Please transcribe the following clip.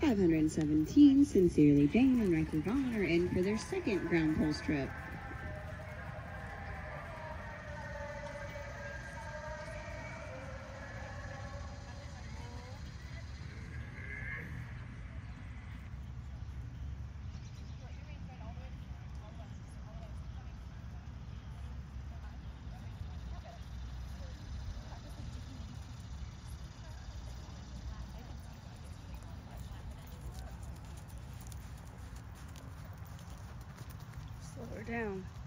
517, Sincerely Jane and Riker Vaughn are in for their second ground pulse trip. Slow her down.